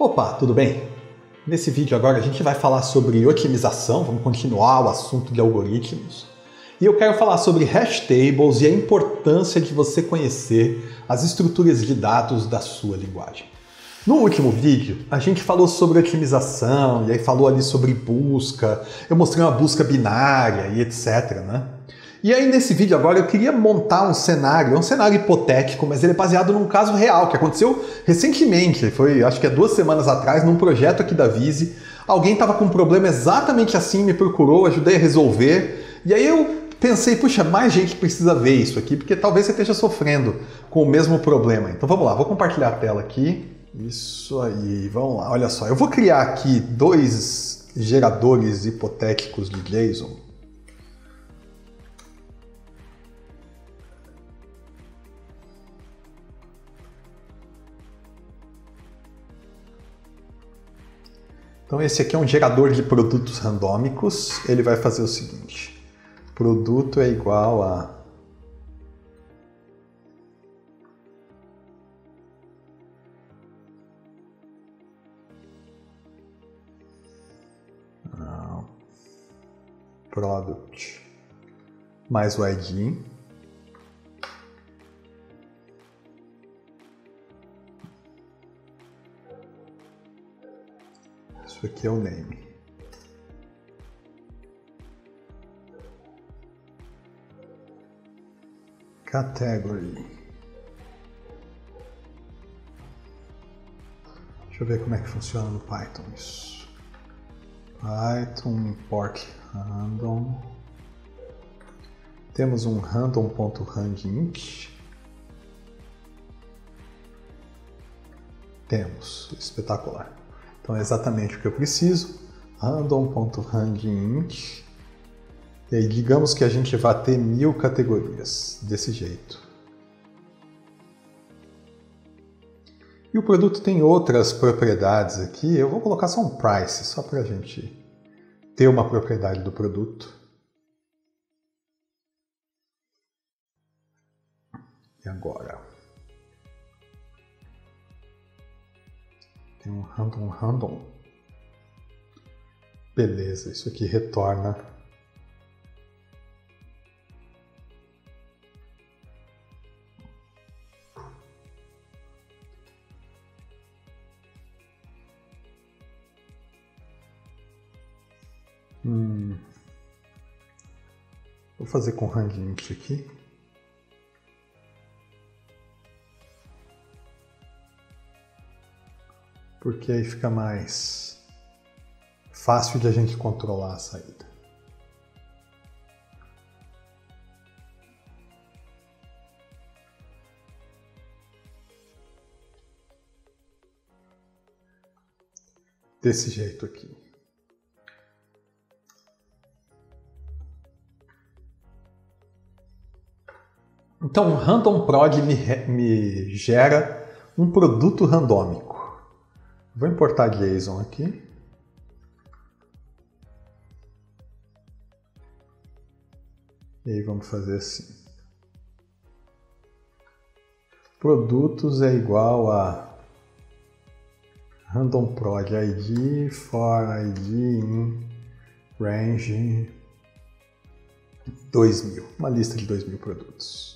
Opa, tudo bem? Nesse vídeo agora a gente vai falar sobre otimização, vamos continuar o assunto de algoritmos. E eu quero falar sobre hash tables e a importância de você conhecer as estruturas de dados da sua linguagem. No último vídeo, a gente falou sobre otimização, e aí falou ali sobre busca, eu mostrei uma busca binária e etc, né? E aí nesse vídeo agora eu queria montar um cenário hipotético, mas ele é baseado num caso real, que aconteceu recentemente, foi acho que 2 semanas atrás, num projeto aqui da Vize. Alguém estava com um problema exatamente assim, me procurou, ajudei a resolver, e aí eu pensei, puxa, mais gente precisa ver isso aqui, porque talvez você esteja sofrendo com o mesmo problema. Então vamos lá, vou compartilhar a tela aqui. Isso aí, vamos lá, olha só, eu vou criar aqui 2 geradores hipotéticos de JSON. Então esse aqui é um gerador de produtos randômicos. Ele vai fazer o seguinte: produto é igual a product mais o ID. Isso aqui é o name. Category. Deixa eu ver como é que funciona no Python isso. Python import random. Temos um random.randint. Temos, espetacular. Então é exatamente o que eu preciso. Random.randint. E aí digamos que a gente vai ter 1000 categorias, desse jeito. E o produto tem outras propriedades aqui. Eu vou colocar só um price, só para a gente ter uma propriedade do produto. E agora? Tem um random. Beleza, isso aqui retorna Vou fazer com randint aqui. Porque aí fica mais fácil de a gente controlar a saída. Desse jeito aqui. Então, randomprod me gera um produto randômico. Vou importar JSON aqui. E aí vamos fazer assim. Produtos é igual a randomprod id for id in range 2000. Uma lista de 2000 produtos.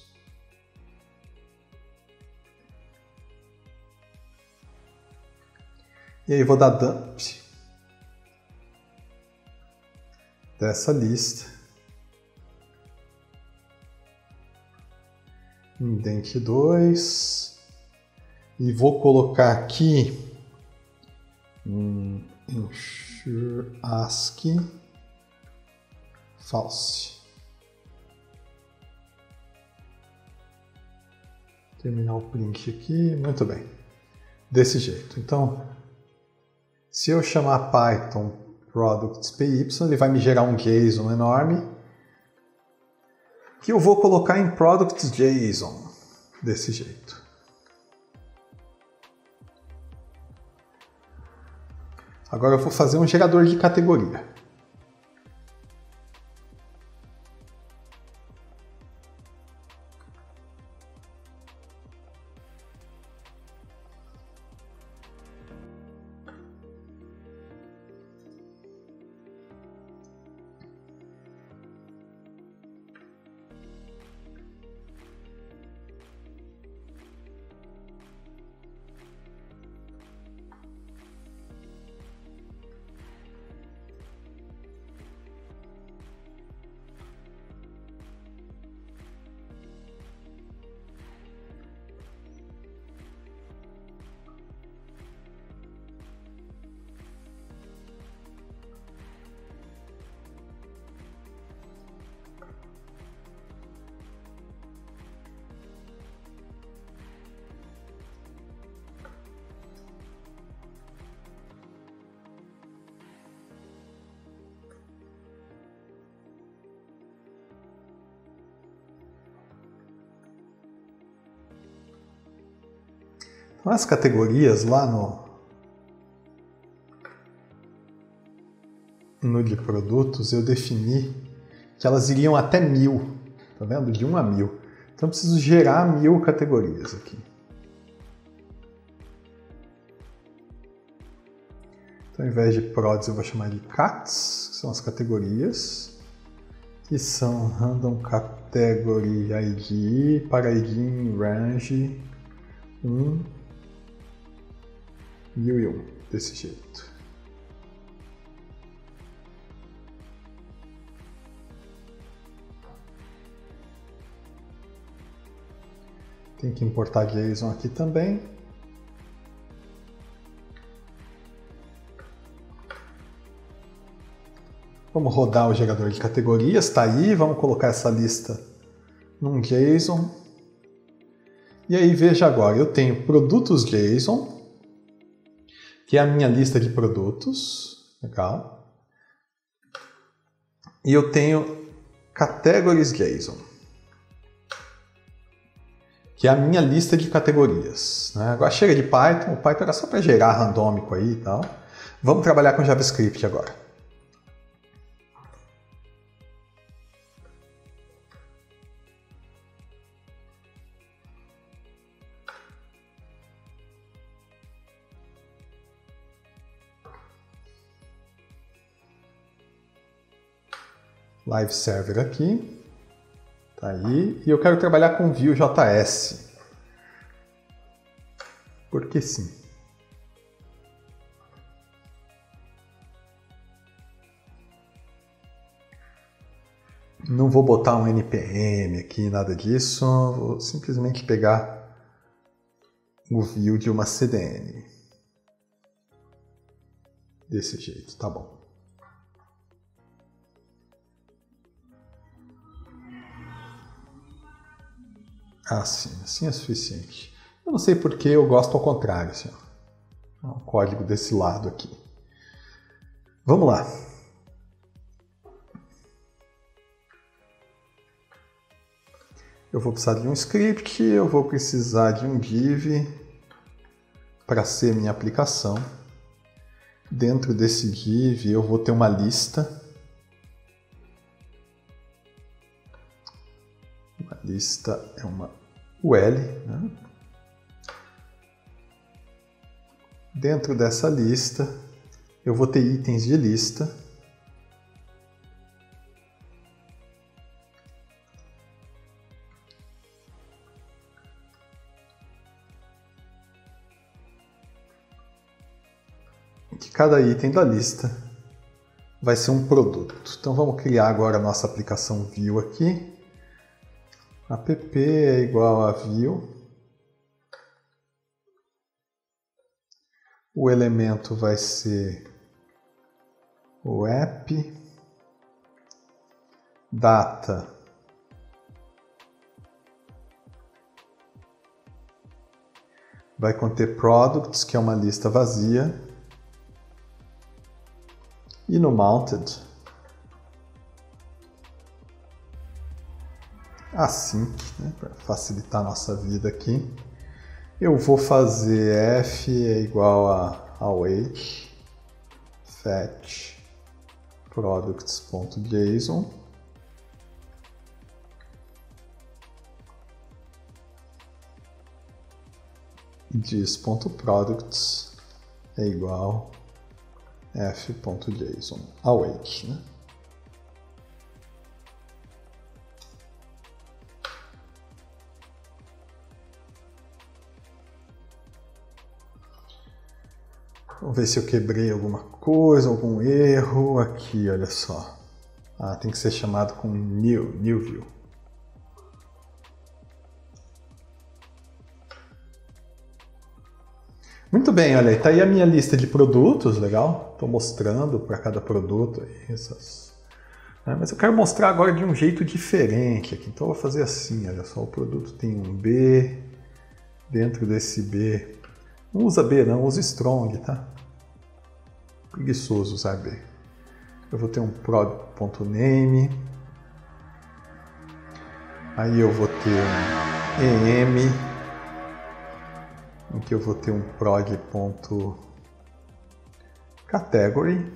E aí vou dar dump dessa lista, indent 2, e vou colocar aqui ensure ASCII false. Terminar o print aqui, muito bem. Desse jeito. Então, se eu chamar Python products.py, ele vai me gerar um JSON enorme que eu vou colocar em products.json, desse jeito. Agora eu vou fazer um gerador de categoria. Nas categorias lá no de produtos, eu defini que elas iriam até 1000, tá vendo? De 1 a 1000. Então eu preciso gerar 1000 categorias aqui. Então ao invés de prods eu vou chamar de cats, que são as categorias, que são random category ID para ID em range 1, 1001, desse jeito. Tem que importar JSON aqui também. Vamos rodar o gerador de categorias, está aí, vamos colocar essa lista num JSON. E aí veja agora, eu tenho produtos JSON, que é a minha lista de produtos, legal. E eu tenho categories JSON, que é a minha lista de categorias, né? Agora chega de Python, o Python era só para gerar randômico aí e tal. Vamos trabalhar com JavaScript agora. Live Server aqui, tá aí, e eu quero trabalhar com Vue.js, porque sim. Não vou botar um npm aqui, nada disso, vou simplesmente pegar o Vue de uma CDN. Desse jeito, tá bom. Assim é suficiente. Eu não sei porque eu gosto ao contrário, assim, ó. O código desse lado aqui. Vamos lá. Eu vou precisar de um script, eu vou precisar de um div para ser minha aplicação. Dentro desse div eu vou ter uma lista. Uma lista é uma UL, né? Dentro dessa lista eu vou ter itens de lista. Que cada item da lista vai ser um produto. Então vamos criar agora a nossa aplicação Vue aqui. App é igual a Vue. O elemento vai ser o app. Data vai conter products, que é uma lista vazia. E no mounted, assim, né, para facilitar a nossa vida aqui, eu vou fazer f é igual a await fetch products.json dis.products é igual f.json await, né? Vamos ver se eu quebrei alguma coisa, algum erro. Aqui, olha só. Tem que ser chamado com new view. Muito bem, olha aí, tá aí a minha lista de produtos, legal? Estou mostrando para cada produto aí essas. Mas eu quero mostrar agora de um jeito diferente aqui. Então eu vou fazer assim, olha só, o produto tem um B, dentro desse B, não usa B não, usa strong, tá? Preguiçoso usar B. Eu vou ter um prod.name, aí eu vou ter um em, em que eu vou ter um prog.category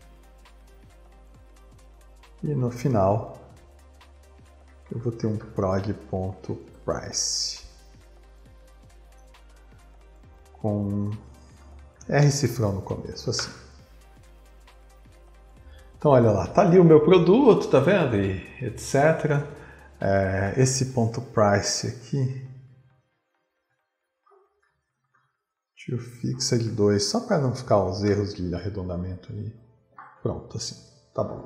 e no final eu vou ter um prog.price com R-cifrão no começo, assim. Então olha lá, tá ali o meu produto, tá vendo? E etc. Esse ponto price aqui, tio fixa de 2, só para não ficar os erros de arredondamento ali. Pronto, assim, tá bom.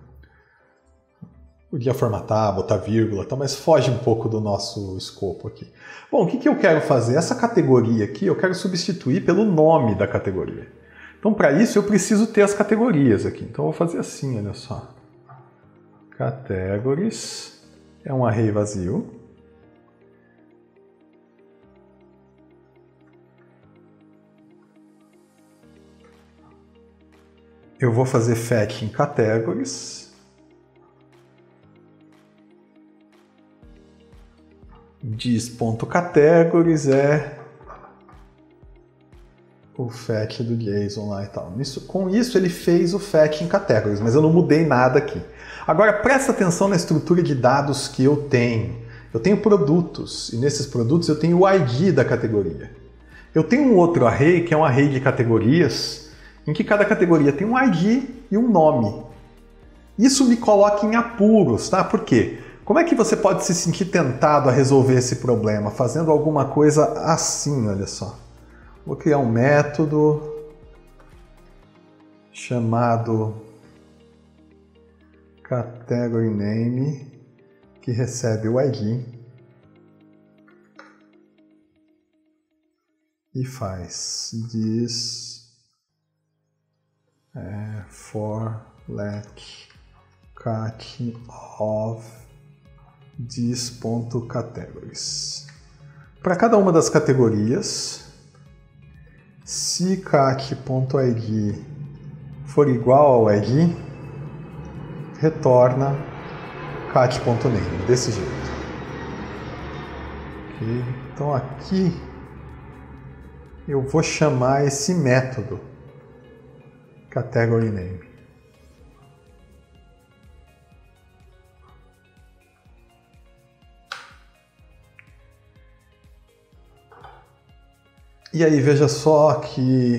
Podia formatar, botar vírgula, tá, mas foge um pouco do nosso escopo aqui. Bom, o que eu quero fazer? Essa categoria aqui eu quero substituir pelo nome da categoria. Então, para isso, eu preciso ter as categorias aqui. Então, eu vou fazer assim, olha só. Categories é um array vazio. Eu vou fazer fetch em categories. Dis.categories é o fetch do JSON lá e tal. Com isso ele fez o fetch em categories, mas eu não mudei nada aqui. Agora presta atenção na estrutura de dados que eu tenho. Eu tenho produtos, e nesses produtos eu tenho o ID da categoria. Eu tenho um outro array, que é um array de categorias, em que cada categoria tem um ID e um nome. Isso me coloca em apuros, tá? Por quê? Como é que você pode se sentir tentado a resolver esse problema? Fazendo alguma coisa assim, olha só. Vou criar um método chamado category name que recebe o ID e faz this for let cat of this.categories. Para cada uma das categorias, se cat.id for igual ao id, retorna cat.name, desse jeito. Okay. Então aqui eu vou chamar esse método category name. E aí, veja só que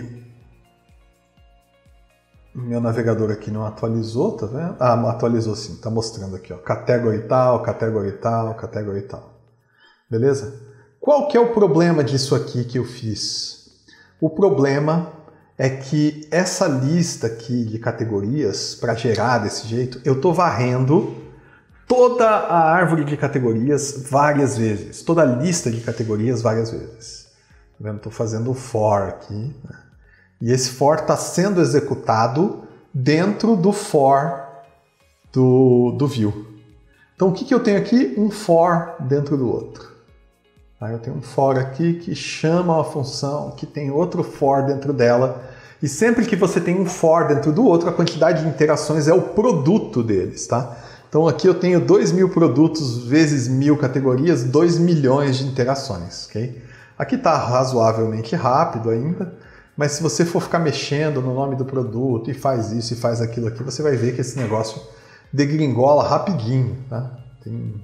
meu navegador aqui não atualizou, tá vendo? Ah, atualizou sim, tá mostrando aqui, ó, category tal, category tal, category tal. Beleza? Qual que é o problema disso aqui que eu fiz? O problema é que essa lista aqui de categorias, para gerar desse jeito, eu tô varrendo toda a árvore de categorias várias vezes, toda a lista de categorias várias vezes. Estou fazendo o for aqui, né? E esse for está sendo executado dentro do for do view. Então o que eu tenho aqui? Um for dentro do outro. Aí eu tenho um for aqui que chama uma função que tem outro for dentro dela. E sempre que você tem um for dentro do outro, a quantidade de interações é o produto deles, tá? Então aqui eu tenho 2.000 produtos vezes 1.000 categorias, 2 milhões de interações, ok? Aqui está razoavelmente rápido ainda, mas se você for ficar mexendo no nome do produto e faz isso e faz aquilo aqui, você vai ver que esse negócio degringola rapidinho, tá? Tem...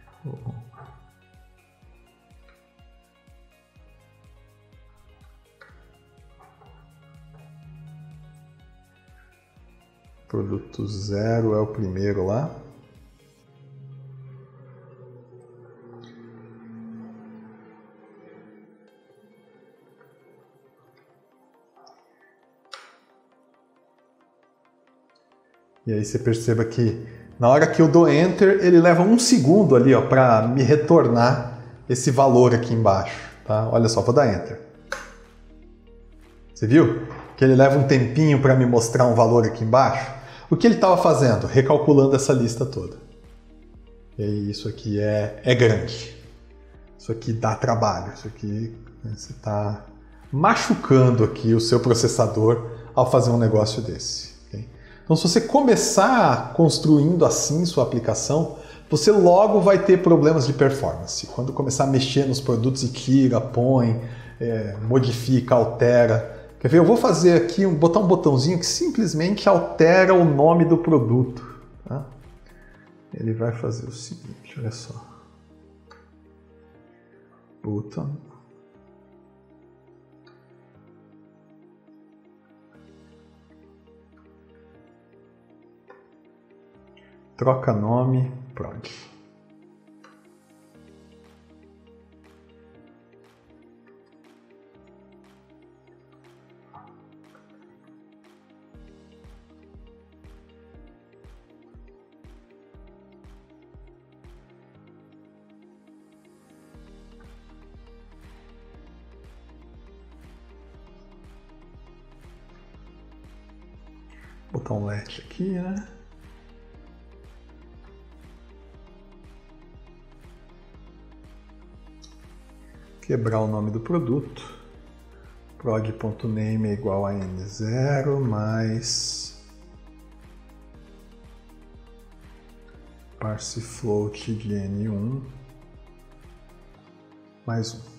Produto 0 é o primeiro lá. E aí você perceba que na hora que eu dou Enter, ele leva 1 segundo ali para me retornar esse valor aqui embaixo. Tá? Olha só, vou dar Enter. Você viu? Que ele leva um tempinho para me mostrar um valor aqui embaixo. O que ele estava fazendo? Recalculando essa lista toda. E aí, isso aqui é grande. Isso aqui dá trabalho. Isso aqui, né, você está machucando aqui o seu processador ao fazer um negócio desse. Então, se você começar construindo assim sua aplicação, você logo vai ter problemas de performance. Quando começar a mexer nos produtos e tira, põe, modifica, altera. Quer ver? Eu vou fazer aqui, botar um botãozinho que simplesmente altera o nome do produto. Tá? Ele vai fazer o seguinte, olha só. Button. Troca nome, prod. Botar um let aqui, né? Quebrar o nome do produto. prod.name é igual a n0 mais parse float de n1 mais 1.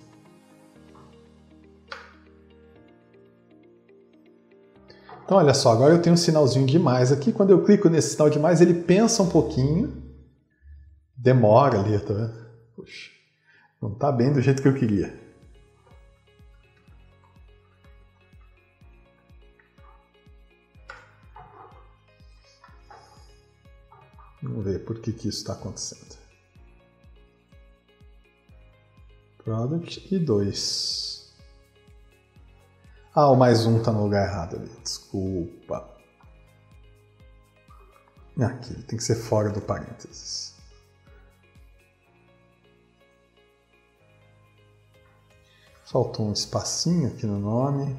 Então olha só, agora eu tenho um sinalzinho de mais aqui. Quando eu clico nesse sinal de mais, ele pensa um pouquinho. Demora ali, tá vendo? Puxa. Não está bem do jeito que eu queria. Vamos ver por que isso está acontecendo. Product e 2. Ah, o mais 1 está no lugar errado ali. Desculpa. Aqui, tem que ser fora do parênteses. Faltou um espacinho aqui no nome.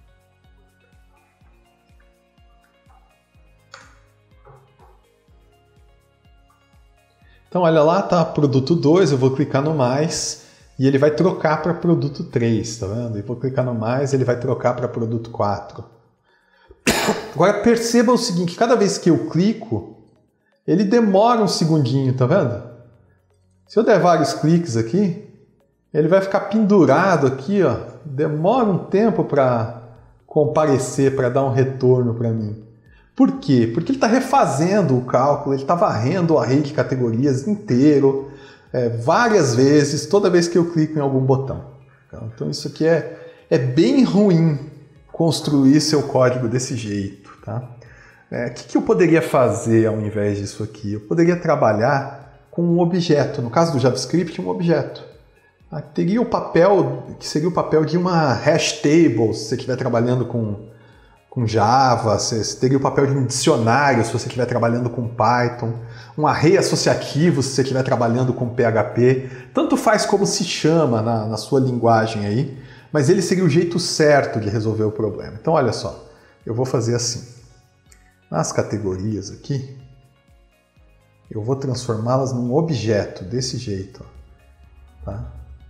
Então olha lá, tá produto 2, eu vou clicar no mais e ele vai trocar para produto 3, tá vendo? Eu vou clicar no mais, ele vai trocar para produto 4. Agora perceba o seguinte, cada vez que eu clico, ele demora um segundinho, tá vendo? Se eu der vários cliques aqui, ele vai ficar pendurado aqui, ó. Demora um tempo para comparecer, para dar um retorno para mim. Por quê? Porque ele está refazendo o cálculo, ele está varrendo o array de categorias inteiro, várias vezes, toda vez que eu clico em algum botão. Então isso aqui é bem ruim construir seu código desse jeito. Tá? Que eu poderia fazer ao invés disso aqui? Eu poderia trabalhar com um objeto, no caso do JavaScript, um objeto. Teria o papel, que seria o papel de uma hash table, se você estiver trabalhando com Java, você teria o papel de um dicionário, se você estiver trabalhando com Python, um array associativo, se você estiver trabalhando com PHP. Tanto faz como se chama na sua linguagem aí, mas ele seria o jeito certo de resolver o problema. Então, olha só, eu vou fazer assim. Nas categorias aqui, eu vou transformá-las num objeto, desse jeito. Ó, tá?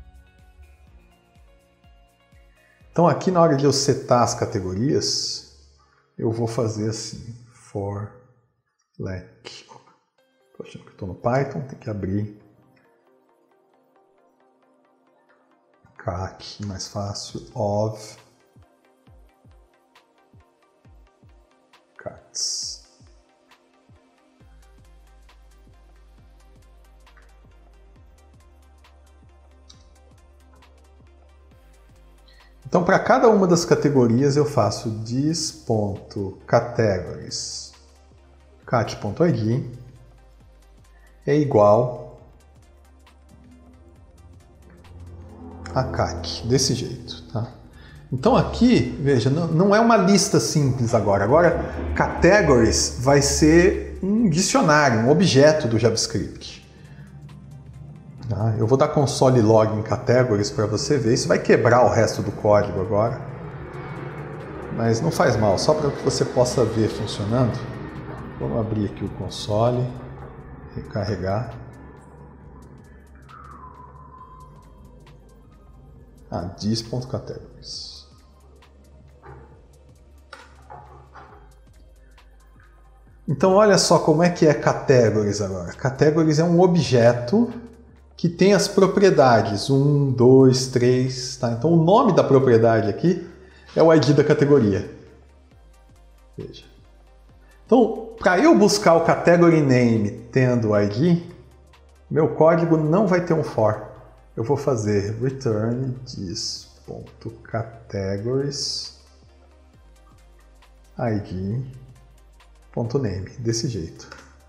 Então aqui na hora de eu setar as categorias, eu vou fazer assim, for let. Estou achando que estou no Python, tem que abrir cat, mais fácil, of cats. Então, para cada uma das categorias, eu faço this.categories cat.id é igual a cat, desse jeito. Tá? Então aqui, veja, não é uma lista simples agora. Agora, categories vai ser um dicionário, um objeto do JavaScript. Eu vou dar console log em categories para você ver. Isso vai quebrar o resto do código agora. Mas não faz mal, só para que você possa ver funcionando. Vamos abrir aqui o console, recarregar. This.categories. Então olha só como é que é categories agora. Categories é um objeto que tem as propriedades 1, 2, 3, tá? Então o nome da propriedade aqui é o ID da categoria. Veja. Então, para eu buscar o category name tendo o ID, meu código não vai ter um for. Eu vou fazer return this.categories id.name, desse jeito.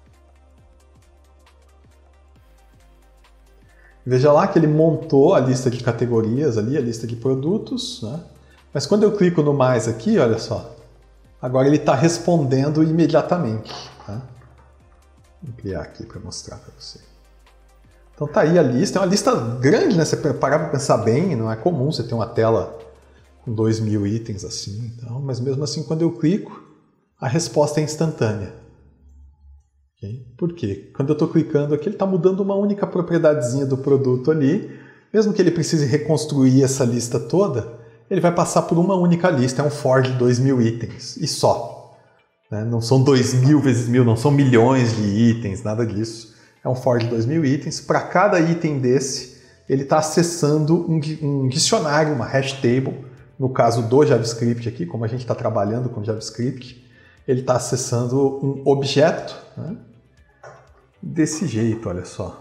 Veja lá que ele montou a lista de categorias ali, a lista de produtos, né? Mas quando eu clico no mais aqui, olha só, agora ele está respondendo imediatamente. Tá? Vou ampliar aqui para mostrar para você. Então tá aí a lista, é uma lista grande, né? Você parar para pensar bem, não é comum você ter uma tela com 2.000 itens assim, então, mas mesmo assim quando eu clico, a resposta é instantânea. Okay? Por quê? Quando eu estou clicando aqui, ele está mudando uma única propriedadezinha do produto ali, mesmo que ele precise reconstruir essa lista toda, ele vai passar por uma única lista, é um for de 2.000 itens, e só. Né? Não são 2.000 vezes 1.000, não são milhões de itens, nada disso. É um for de 2.000 itens. Para cada item desse, ele está acessando um dicionário, uma hash table. No caso do JavaScript aqui, como a gente está trabalhando com JavaScript, ele está acessando um objeto, né? Desse jeito, olha só.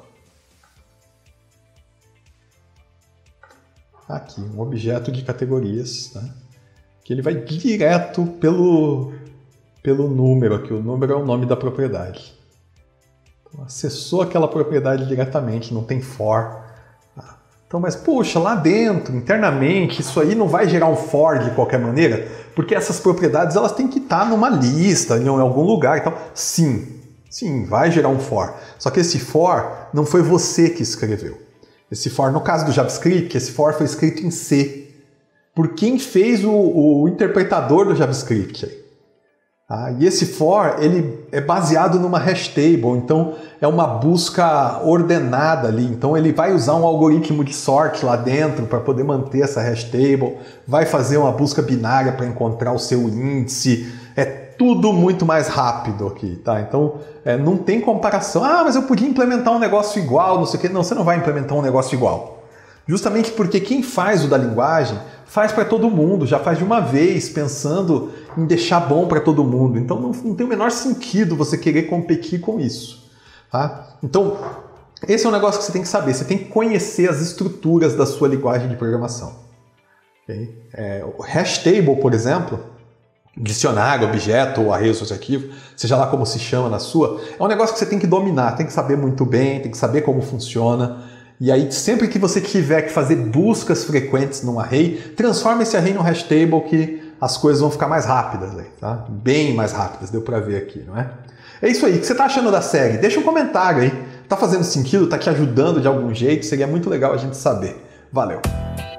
Aqui, um objeto de categorias, né? Que ele vai direto pelo número aqui. O número é o nome da propriedade. Acessou aquela propriedade diretamente, não tem for. Então, mas poxa, lá dentro, internamente, isso aí não vai gerar um for de qualquer maneira? Porque essas propriedades elas têm que estar numa lista, em algum lugar. Então, sim, vai gerar um for. Só que esse for não foi você que escreveu. Esse for, no caso do JavaScript, esse for foi escrito em C. Por quem fez o interpretador do JavaScript aí. E esse for ele é baseado numa hash table, então é uma busca ordenada ali. Então ele vai usar um algoritmo de sort lá dentro para poder manter essa hash table, vai fazer uma busca binária para encontrar o seu índice. É tudo muito mais rápido aqui, tá? Então não tem comparação. Mas eu podia implementar um negócio igual, não sei o quê. Não, você não vai implementar um negócio igual. Justamente porque quem faz o da linguagem faz para todo mundo, já faz de uma vez, pensando em deixar bom para todo mundo. Então não tem o menor sentido você querer competir com isso. Tá? Então, esse é um negócio que você tem que saber. Você tem que conhecer as estruturas da sua linguagem de programação. Okay? O hash table, por exemplo, dicionário, objeto ou array associativo, seja lá como se chama na sua, é um negócio que você tem que dominar, tem que saber muito bem, tem que saber como funciona. E aí, sempre que você tiver que fazer buscas frequentes num array, transforma esse array num hash table que as coisas vão ficar mais rápidas, tá? Bem mais rápidas, deu pra ver aqui, não é? É isso aí, o que você tá achando da série? Deixa um comentário aí. Tá fazendo sentido? Tá te ajudando de algum jeito? Seria muito legal a gente saber. Valeu!